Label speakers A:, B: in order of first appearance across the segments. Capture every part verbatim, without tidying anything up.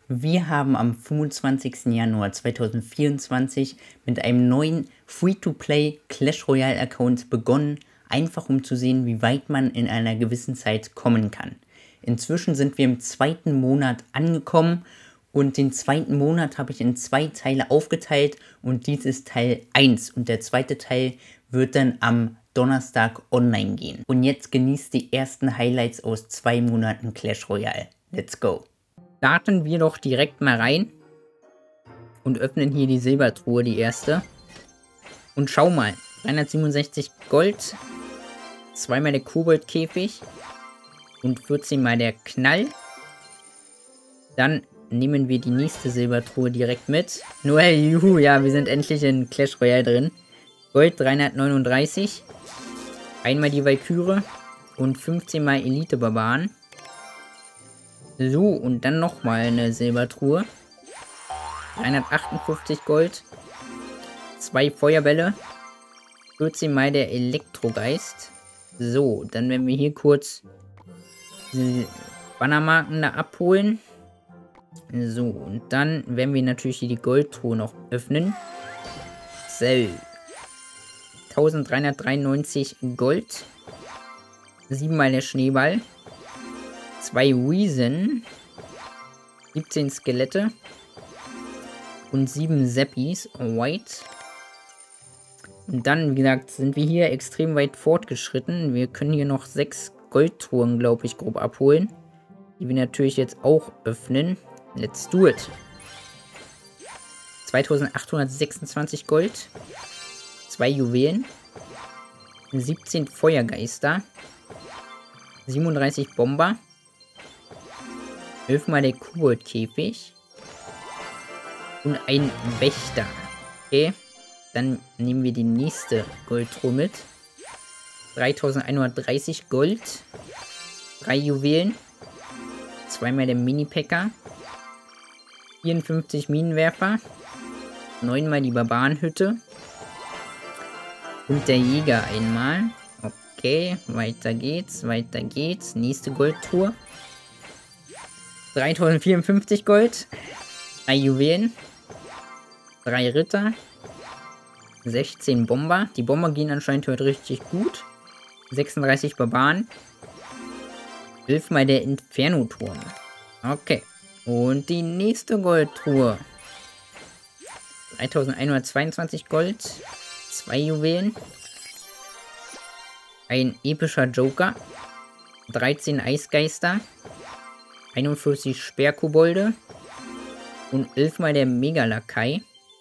A: Wir haben am fünfundzwanzigsten Januar zweitausendvierundzwanzig mit einem neuen Free-to-Play Clash Royale Account begonnen, einfach um zu sehen, wie weit man in einer gewissen Zeit kommen kann. Inzwischen sind wir im zweiten Monat angekommen und den zweiten Monat habe ich in zwei Teile aufgeteilt und dies ist Teil eins und der zweite Teil wird dann am Donnerstag online gehen. Und jetzt genießt die ersten Highlights aus zwei Monaten Clash Royale. Let's go! Starten wir doch direkt mal rein und öffnen hier die Silbertruhe, die erste. Und schau mal, dreihundertsiebenundsechzig Gold, zweimal der Koboldkäfig und vierzehn mal der Knall. Dann nehmen wir die nächste Silbertruhe direkt mit. Noel, juhu, ja, wir sind endlich in Clash Royale drin. Gold dreihundertneununddreißig, einmal die Valkyrie und fünfzehn mal Elite-Barbaren. So, und dann nochmal eine Silbertruhe. dreihundertachtundfünfzig Gold. Zwei Feuerbälle. vierzehn mal der Elektrogeist. So, dann werden wir hier kurz die Bannermarken da abholen. So, und dann werden wir natürlich hier die Goldtruhe noch öffnen. So. eintausenddreihundertdreiundneunzig Gold. sieben mal der Schneeball. zwei Reason, siebzehn Skelette und sieben Zappies, White. Und dann, wie gesagt, sind wir hier extrem weit fortgeschritten. Wir können hier noch sechs Goldtruhen, glaube ich, grob abholen. Die wir natürlich jetzt auch öffnen. Let's do it. zweitausendachthundertsechsundzwanzig Gold, zwei Juwelen, siebzehn Feuergeister, siebenunddreißig Bomber, elf mal der Koboldkäfig und ein Wächter. Okay, dann nehmen wir die nächste Goldtruhe mit. dreitausendeinhundertdreißig Gold, drei Juwelen, zweimal der Mini-Packer, vierundfünfzig Minenwerfer, neun mal die Barbarenhütte und der Jäger einmal. Okay, weiter geht's, weiter geht's. Nächste Goldtruhe. dreitausendvierundfünfzig Gold, drei Juwelen, drei Ritter, sechzehn Bomber. Die Bomber gehen anscheinend heute richtig gut. sechsunddreißig Barbaren, elf mal der Inferno-Turm. Okay, und die nächste Goldtruhe. dreitausendeinhundertzweiundzwanzig Gold, zwei Juwelen, ein epischer Joker, dreizehn Eisgeister, einundvierzig Sperrkobolde und elf mal der Megalakai.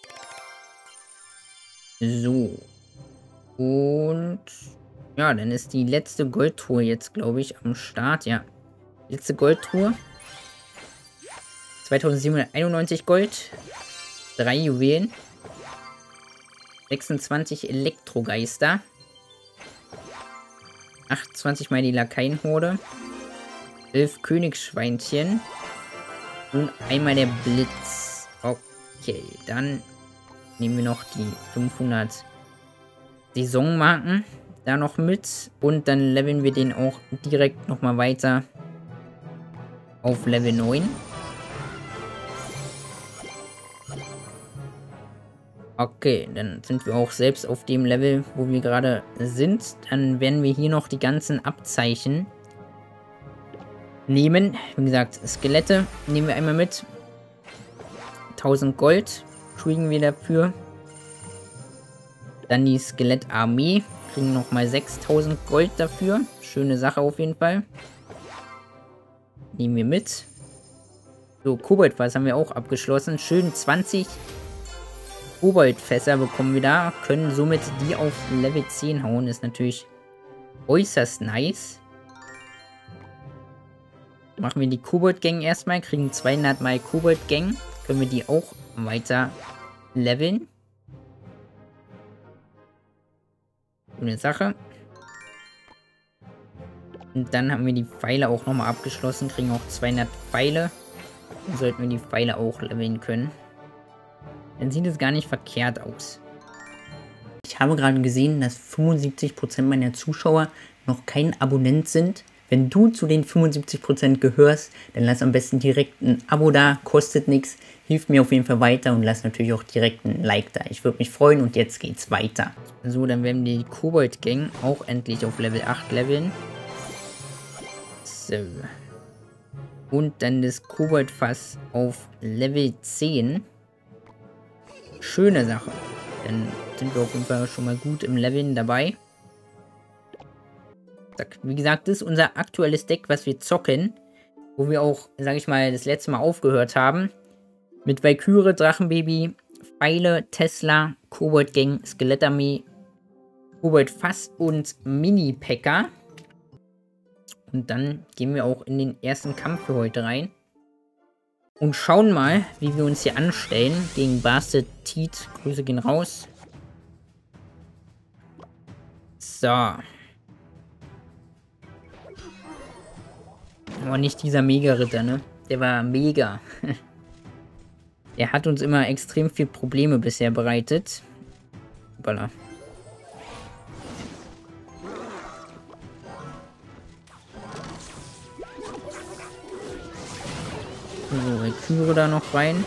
A: So. Und ja, dann ist die letzte Goldtruhe jetzt, glaube ich, am Start. Ja. Letzte Goldtruhe. zweitausendsiebenhunderteinundneunzig Gold. drei Juwelen. sechsundzwanzig Elektrogeister. achtundzwanzig mal die Lakaienhorde. elf Königsschweinchen. Und einmal der Blitz. Okay, dann nehmen wir noch die fünfhundert Saisonmarken da noch mit. Und dann leveln wir den auch direkt nochmal weiter auf Level neun. Okay, dann sind wir auch selbst auf dem Level, wo wir gerade sind. Dann werden wir hier noch die ganzen Abzeichen nehmen. Wie gesagt, Skelette nehmen wir einmal mit. tausend Gold kriegen wir dafür. Dann die Skelettarmee. Kriegen nochmal sechstausend Gold dafür. Schöne Sache auf jeden Fall. Nehmen wir mit. So, Koboldfass haben wir auch abgeschlossen. Schön zwanzig Koboldfässer bekommen wir da. Können somit die auf Level zehn hauen. Ist natürlich äußerst nice. Machen wir die Kobold-Gang erstmal. Kriegen zweihundert mal Kobold-Gang. Können wir die auch weiter leveln. Eine Sache. Und dann haben wir die Pfeile auch nochmal abgeschlossen. Kriegen auch zweihundert Pfeile. Dann sollten wir die Pfeile auch leveln können. Dann sieht es gar nicht verkehrt aus. Ich habe gerade gesehen, dass fünfundsiebzig Prozent meiner Zuschauer noch kein Abonnent sind. Wenn du zu den fünfundsiebzig Prozent gehörst, dann lass am besten direkt ein Abo da, kostet nichts, hilft mir auf jeden Fall weiter und lass natürlich auch direkt ein Like da. Ich würde mich freuen und jetzt geht's weiter. So, dann werden wir die Kobold-Gang auch endlich auf Level acht leveln. So. Und dann das Kobold-Fass auf Level zehn. Schöne Sache. Dann sind wir auf jeden Fall schon mal gut im Leveln dabei. Wie gesagt, das ist unser aktuelles Deck, was wir zocken. Wo wir auch, sag ich mal, das letzte Mal aufgehört haben. Mit Valkyrie, Drachenbaby, Pfeile, Tesla, Kobold-Gang, Skelettarmee, Kobold-Fass und Mini-P.E.K.K.A. Und dann gehen wir auch in den ersten Kampf für heute rein. Und schauen mal, wie wir uns hier anstellen gegen Bastard Teat. Grüße gehen raus. So. Aber nicht dieser Mega-Ritter, ne? Der war mega. Der hat uns immer extrem viel Probleme bisher bereitet. Hoppala. So, Valkyrie da noch rein.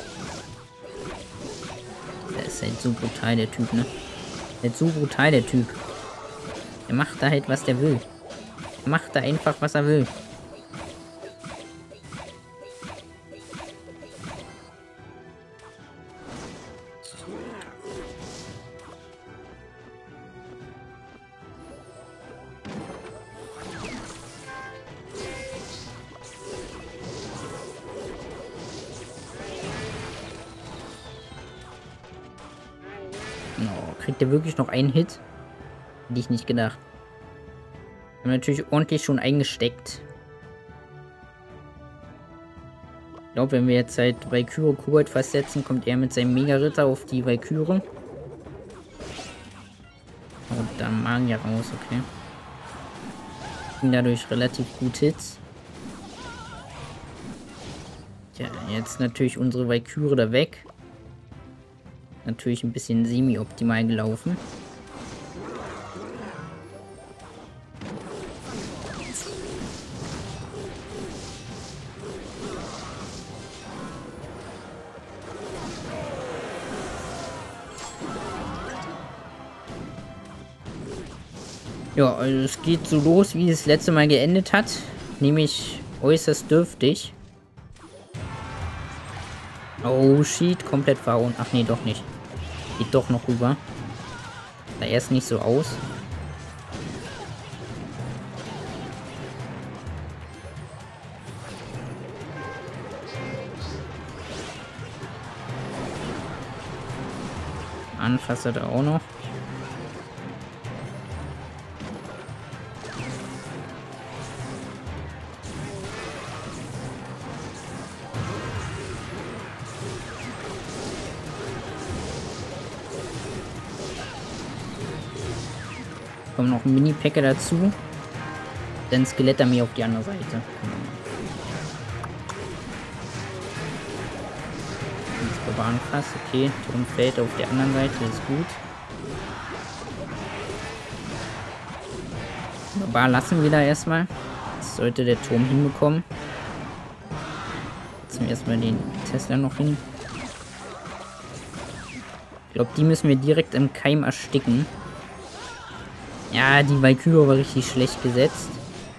A: Der ist halt so brutal, der Typ, ne? Der ist so brutal, der Typ. Der macht da halt, was der will. Der macht da einfach, was er will. Oh, kriegt der wirklich noch einen Hit? Hätte ich nicht gedacht. Wir haben natürlich ordentlich schon eingesteckt. Ich glaube, wenn wir jetzt halt Valkyrie Kobold festsetzen, kommt er mit seinem Mega-Ritter auf die Valkyrie. Und dann Magier raus, okay. Kriegen dadurch relativ gut Hits. Ja, jetzt natürlich unsere Valkyrie da weg. Natürlich ein bisschen semi-optimal gelaufen. Ja, also es geht so los, wie es das letzte Mal geendet hat. Nämlich äußerst dürftig. Oh shit, komplett verhauen. Ach nee, doch nicht. Geht doch noch rüber. Sah erst nicht so aus. Anfass hat er auch noch. Kommt noch ein Mini-P.E.K.K.A. dazu. Dann Skelettarmee auf die andere Seite. Das Barbarenfass, okay. Turm fällt auf der anderen Seite, ist gut. Barbar lassen wir da erstmal. Das sollte der Turm hinbekommen. Setzen wir erstmal den Tesla noch hin. Ich glaube, die müssen wir direkt im Keim ersticken. Ja, die Valkyrie war richtig schlecht gesetzt.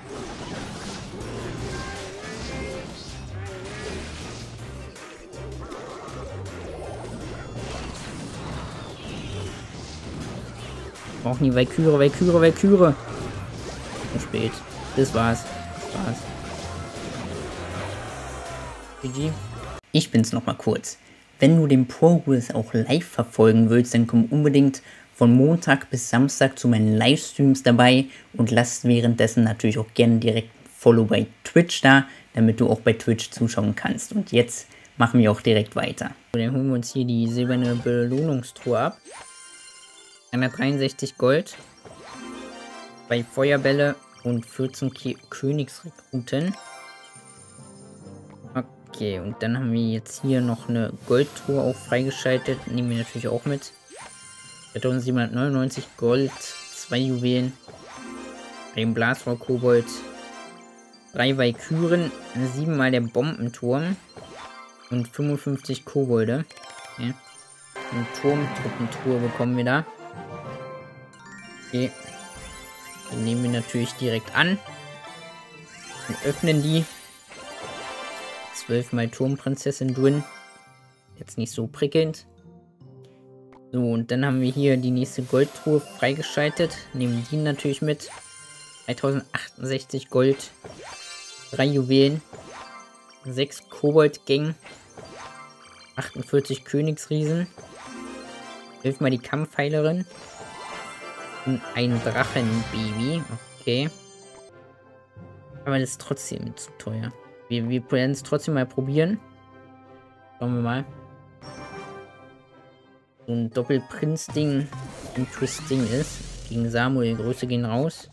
A: Brauchen die Valkyrie, Valkyrie, Valkyrie. Zu spät. Das war's. Das war's. G G. Ich bin's nochmal kurz. Wenn du den Progress auch live verfolgen willst, dann komm unbedingt von Montag bis Samstag zu meinen Livestreams dabei und lasst währenddessen natürlich auch gerne direkt ein Follow bei Twitch da, damit du auch bei Twitch zuschauen kannst. Und jetzt machen wir auch direkt weiter. So, dann holen wir uns hier die silberne Belohnungstruhe ab. hundertdreiundsechzig Gold. Zwei Feuerbälle und vierzehn Ki- Königsrekruten. Okay, und dann haben wir jetzt hier noch eine Goldtruhe auch freigeschaltet. Nehmen wir natürlich auch mit. eintausendsiebenhundertneunundneunzig Gold, zwei Juwelen, ein Blasrohr Kobold drei Valkyren, siebenmal der Bombenturm und fünfundfünfzig Kobolde. Okay. Eine Turmtruppentruhe bekommen wir da. Okay. Die nehmen wir natürlich direkt an. Und öffnen die. Zwölfmal Turmprinzessin drin. Jetzt nicht so prickelnd. So, und dann haben wir hier die nächste Goldtruhe freigeschaltet. Nehmen die natürlich mit. dreitausendachtundsechzig Gold. drei Juwelen. sechs Koboldgängen. achtundvierzig Königsriesen. elf mal die Kampfheilerin. Und ein Drachenbaby. Okay. Aber das ist trotzdem zu teuer. Wir, wir werden es trotzdem mal probieren. Schauen wir mal. So ein Doppelprinz-Ding interesting ist. Gegen Samuel, Größe gehen raus.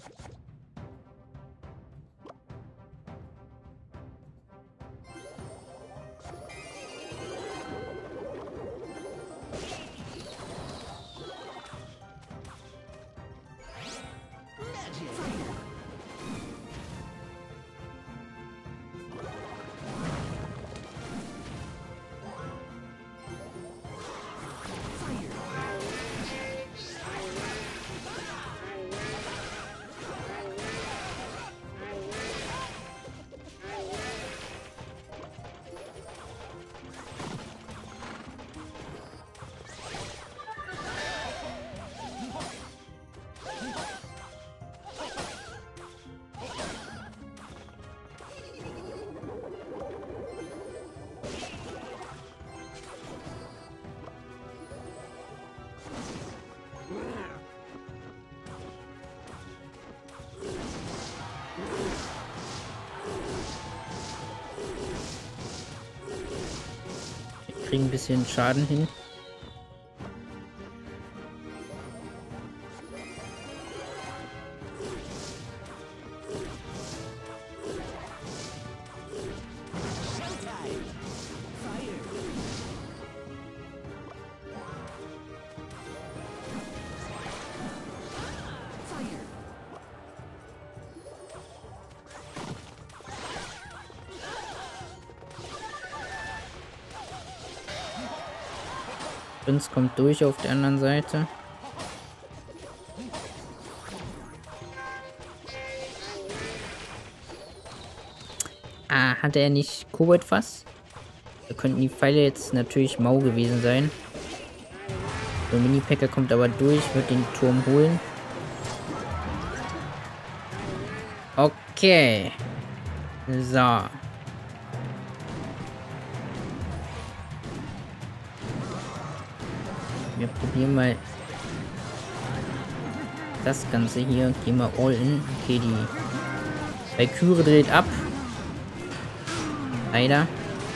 A: Ein bisschen Schaden hin. Prinz kommt durch auf der anderen Seite. Ah, hatte er nicht Koboldfass? Da könnten die Pfeile jetzt natürlich mau gewesen sein. Der Mini-Packer kommt aber durch, wird den Turm holen. Okay. So. Wir probieren mal das Ganze hier. Gehen wir all in. Okay, die Valkyrie dreht ab. Leider.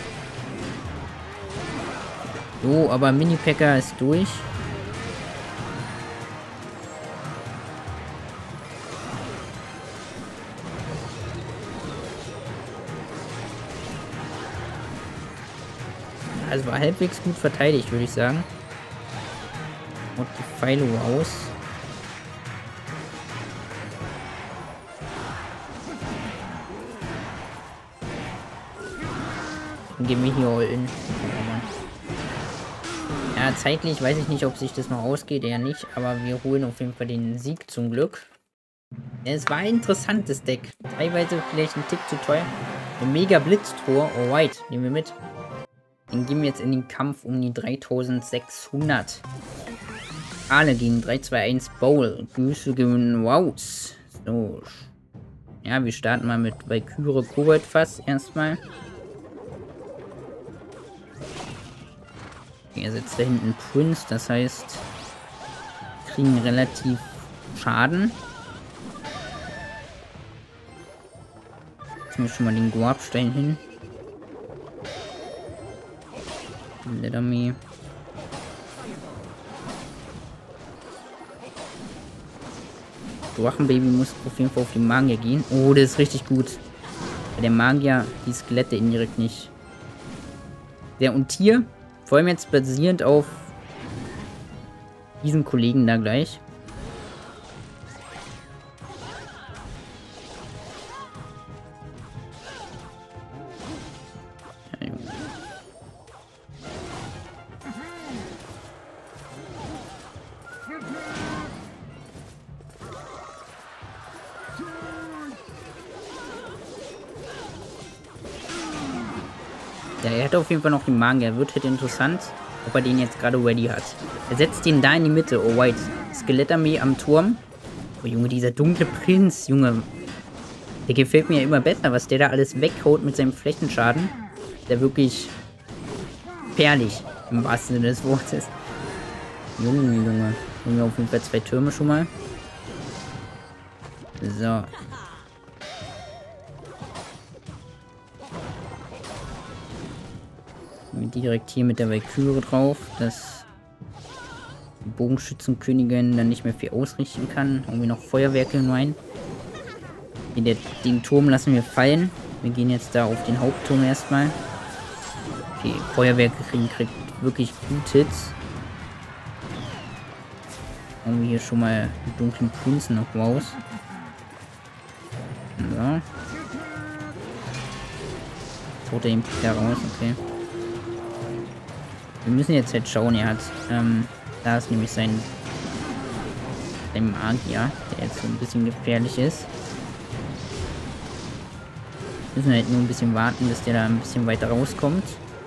A: So, aber Mini-Packer ist durch. Also war halbwegs gut verteidigt, würde ich sagen. Und die Pfeile aus. Dann gehen wir hier all in. Ja, zeitlich weiß ich nicht, ob sich das noch ausgeht, eher nicht. Aber wir holen auf jeden Fall den Sieg zum Glück. Es war ein interessantes Deck. Teilweise vielleicht ein Tick zu teuer. Ein mega Blitztor. Alright, nehmen wir mit. Dann gehen wir jetzt in den Kampf um die dreitausendsechshundert. Alle gegen drei zwei eins Bowl. Grüße gewinnen raus. So. Ja, wir starten mal mit Valkyrie Koboldfass erstmal. Er setzt da hinten Prince, das heißt, kriegen relativ Schaden. Jetzt muss ich schon mal den Goabstein hin. Letterme. Drachenbaby muss auf jeden Fall auf den Magier gehen. Oh, das ist richtig gut. Bei der Magier die Skelette indirekt nicht. Der und hier, vor allem jetzt basierend auf diesen Kollegen da gleich. weiter. Er hat auf jeden Fall noch den Magier. Wird halt interessant, ob er den jetzt gerade ready hat. Er setzt den da in die Mitte. Oh, White. Skelettarmee am Turm. Oh, Junge, dieser dunkle Prinz, Junge. Der gefällt mir ja immer besser, was der da alles weghaut mit seinem Flächenschaden. Der wirklich gefährlich, im wahrsten Sinne des Wortes. Junge, Junge. Haben wir auf jeden Fall zwei Türme schon mal. So. Direkt hier mit der Valkyrie drauf, dass die Bogenschützenkönigin dann nicht mehr viel ausrichten kann. Irgendwie noch Feuerwerke rein. Den, den Turm lassen wir fallen. Wir gehen jetzt da auf den Hauptturm erstmal. Okay, Feuerwerke kriegen kriegt wirklich gut Hits. Haben wir hier schon mal die dunklen Prinzen noch raus. So. Tut er ihn da raus, okay. Wir müssen jetzt halt schauen, er hat, ähm, da ist nämlich sein, sein Magier, der jetzt so ein bisschen gefährlich ist. Wir müssen halt nur ein bisschen warten, bis der da ein bisschen weiter rauskommt.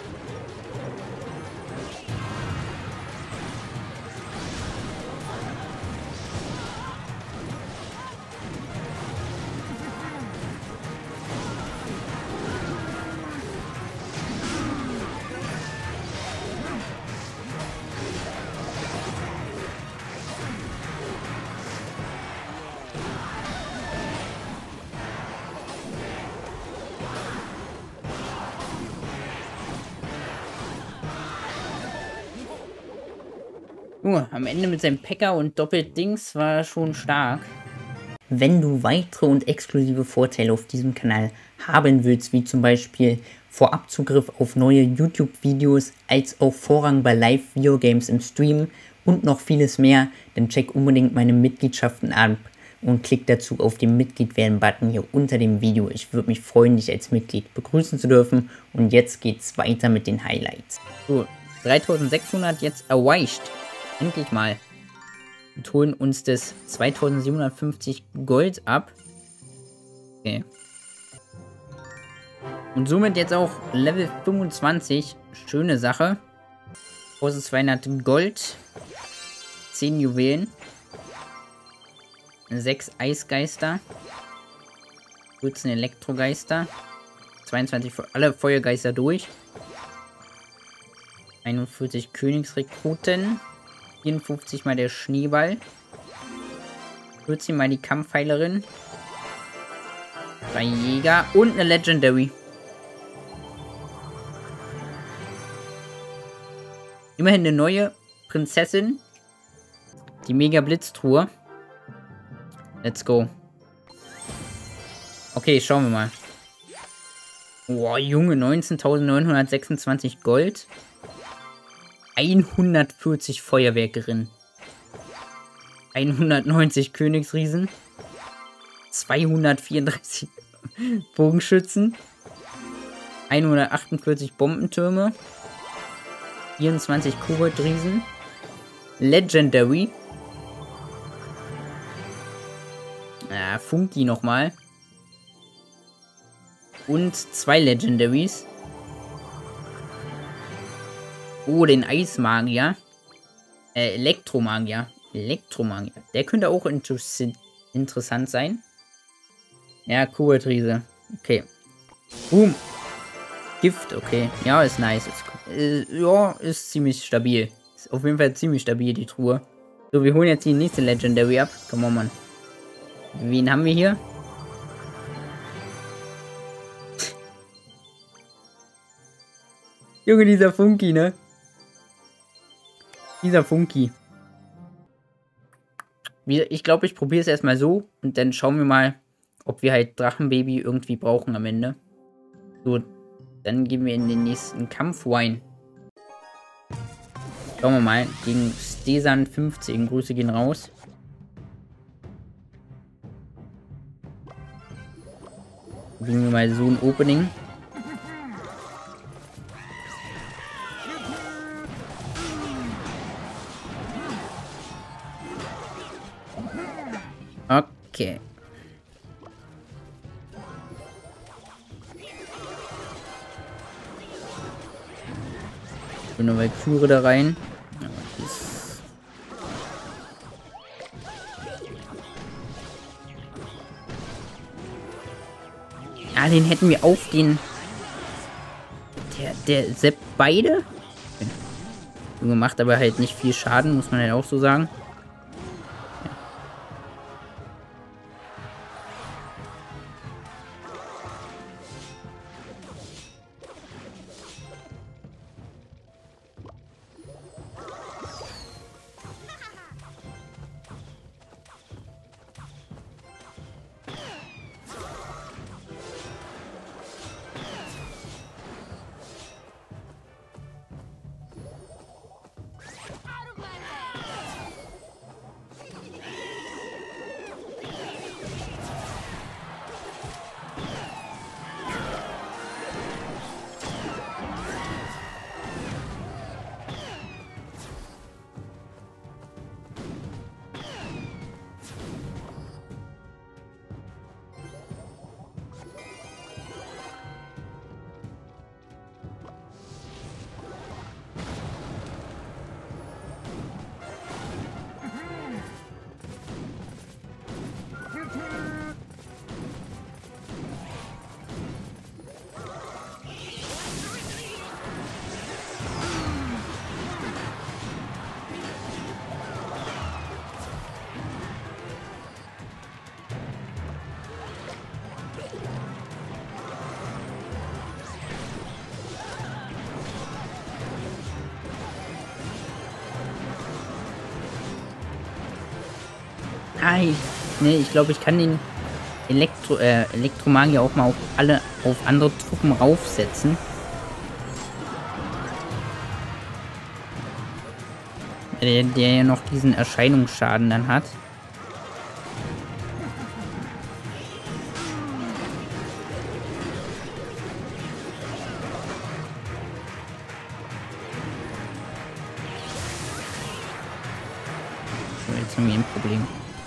A: Junge, am Ende mit seinem Packer und Doppelt-Dings war schon stark. Wenn du weitere und exklusive Vorteile auf diesem Kanal haben willst, wie zum Beispiel Vorabzugriff auf neue YouTube-Videos, als auch Vorrang bei Live-Videogames im Stream und noch vieles mehr, dann check unbedingt meine Mitgliedschaften ab und klick dazu auf den Mitglied-werden-Button hier unter dem Video. Ich würde mich freuen, dich als Mitglied begrüßen zu dürfen. Und jetzt geht's weiter mit den Highlights. So, dreitausendsechshundert jetzt erreicht. Endlich mal. Und holen uns das zweitausendsiebenhundertfünfzig Gold ab. Okay. Und somit jetzt auch Level fünfundzwanzig. Schöne Sache. zweihundert Gold. zehn Juwelen. sechs Eisgeister. vierzehn Elektrogeister. zweiundzwanzig alle Feuergeister durch. einundvierzig Königsrekruten. vierundfünfzig mal der Schneeball. vierzehn mal die Kampfheilerin. drei Jäger und eine Legendary. Immerhin eine neue Prinzessin. Die Mega Blitztruhe. Let's go. Okay, schauen wir mal. Boah, Junge, neunzehntausendneunhundertsechsundzwanzig Gold. hundertvierzig Feuerwerkerinnen. hundertneunzig Königsriesen. zweihundertvierunddreißig Bogenschützen. hundertachtundvierzig Bombentürme. vierundzwanzig Koboldriesen. Legendary. Ja, Funky nochmal. Und zwei Legendaries. Oh, den Eismagier. Äh, Elektromagier. Elektromagier. Der könnte auch inter interessant sein. Ja, Koboldriese. Okay. Boom. Gift, okay. Ja, ist nice. Ist, äh, ja, ist ziemlich stabil. Ist auf jeden Fall ziemlich stabil, die Truhe. So, wir holen jetzt die nächste Legendary ab. Come on, Mann. Wen haben wir hier? Junge, dieser Funky, ne? Dieser Funky. Ich glaube, ich probiere es erstmal so. Und dann schauen wir mal, ob wir halt Drachenbaby irgendwie brauchen am Ende. So, dann gehen wir in den nächsten Kampf rein. Schauen wir mal. Gegen Stesan fünfzehn. Grüße gehen raus. Bringen wir mal so ein Opening. Okay. Schöne Valkyrie da rein. Ja, das ah, den hätten wir auf den... Der, der Sepp beide? Okay. Junge macht aber halt nicht viel Schaden, muss man halt auch so sagen. Ah, ich, ne, ich glaube, ich kann den Elektro, äh, Elektromagier auch mal auf alle, auf andere Truppen raufsetzen. Der, der ja noch diesen Erscheinungsschaden dann hat. So, jetzt haben wir ein Problem.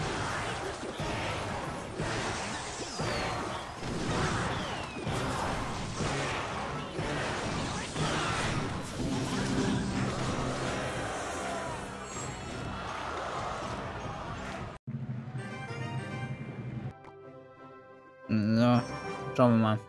A: So, schauen wir mal.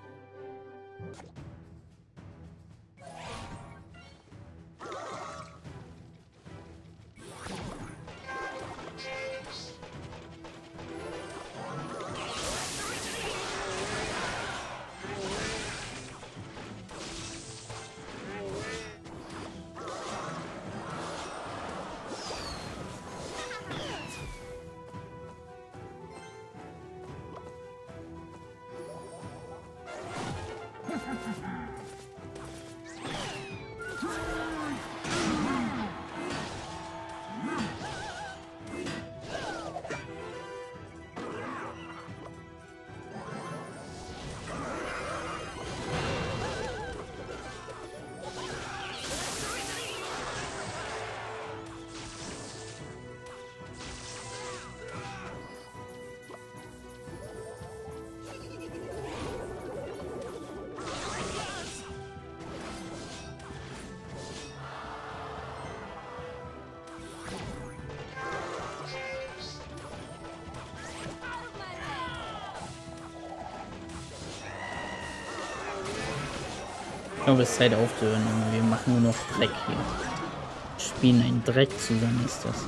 A: Ich glaube, es ist Zeit aufzuhören. Wir machen nur noch Dreck hier. Wir spielen einen Dreck zusammen, ist das.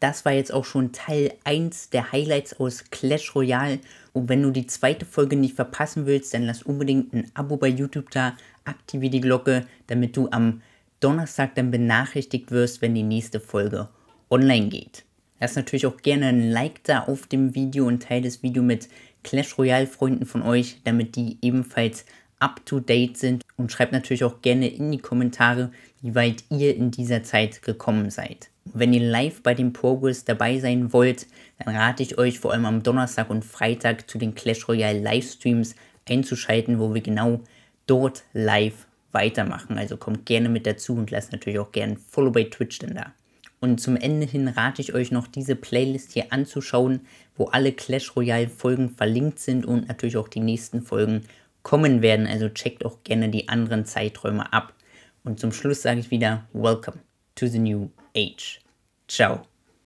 A: das war jetzt auch schon Teil eins der Highlights aus Clash Royale. Und wenn du die zweite Folge nicht verpassen willst, dann lass unbedingt ein Abo bei YouTube da, aktiviere die Glocke, damit du am Donnerstag dann benachrichtigt wirst, wenn die nächste Folge online geht. Lass natürlich auch gerne ein Like da auf dem Video und teile das Video mit Clash Royale Freunden von euch, damit die ebenfalls up to date sind. Und schreibt natürlich auch gerne in die Kommentare, wie weit ihr in dieser Zeit gekommen seid. Wenn ihr live bei dem Progress dabei sein wollt, dann rate ich euch vor allem am Donnerstag und Freitag zu den Clash Royale Livestreams einzuschalten, wo wir genau dort live weitermachen. Also kommt gerne mit dazu und lasst natürlich auch gerne ein Follow bei Twitch denn da. Und zum Ende hin rate ich euch noch, diese Playlist hier anzuschauen, wo alle Clash Royale Folgen verlinkt sind und natürlich auch die nächsten Folgen kommen werden. Also checkt auch gerne die anderen Zeiträume ab. Und zum Schluss sage ich wieder, welcome to the new age. Ciao.